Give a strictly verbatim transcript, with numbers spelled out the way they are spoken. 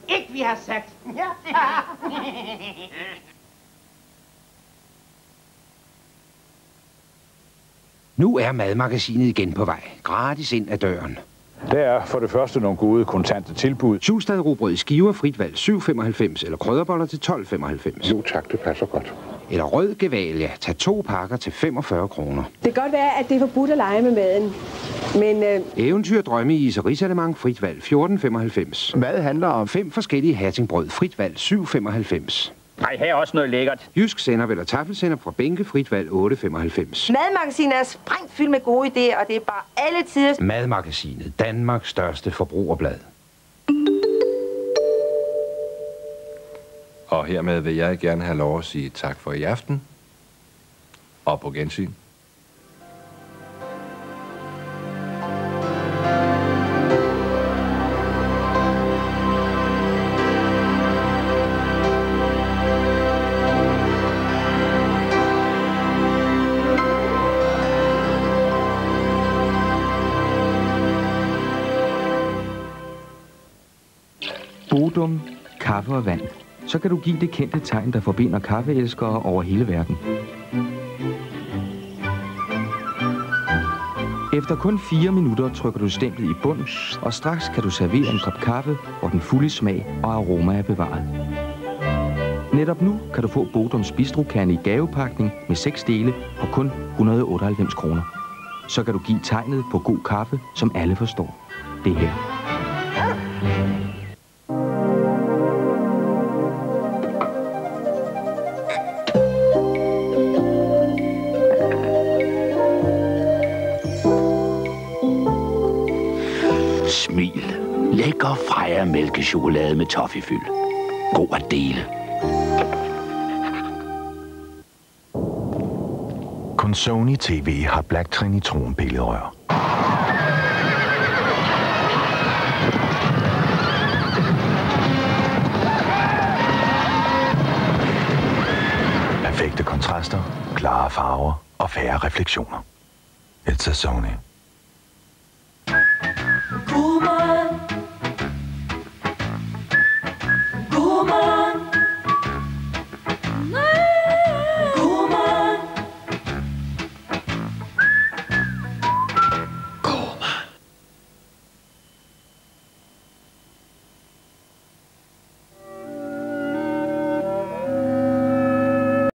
ikke, vi har sagt. Ja. Nu er madmagasinet igen på vej. Gratis ind ad døren. Der er for det første nogle gode kontante tilbud. Sjustad rugbrød i skiver, frit valg syv femoghalvfems eller krydderboller til tolv femoghalvfems. Jo tak, det passer godt. Eller rød gevalia. Tag to pakker til femogfyrre kroner. Det kan godt være, at det er forbudt at lege med maden. Men øh... Eventyr, drømmeis og risalemang, frit valg fjorten femoghalvfems. Mad handler om Fem forskellige hattingbrød, frit valg syv femoghalvfems. Nej, her er også noget lækkert. Jysk sennep eller taffelsennep fra Bænke, frit valg otte femoghalvfems. Madmagasinet er sprængt fyldt med gode idéer, og det er bare alle tider. Madmagasinet, Danmarks største forbrugerblad. Og hermed vil jeg gerne have lov at sige tak for i aften. Og på gensyn. Bodum, kaffe og vand. Så kan du give det kendte tegn, der forbinder kaffeelskere over hele verden. Efter kun fire minutter trykker du stemplet i bund, og straks kan du servere en kop kaffe, hvor den fulde smag og aroma er bevaret. Netop nu kan du få Bodums bistrokande i gavepakning med seks dele på kun et hundrede og otteoghalvfems kroner. Så kan du give tegnet på god kaffe, som alle forstår. Det her. Smil. Lækker Freja mælkechokolade med toffifyld. God at dele. Kun Sony T V har Black Trinitron billedrør. Perfekte kontraster, klare farver og færre refleksioner. It's a Sony.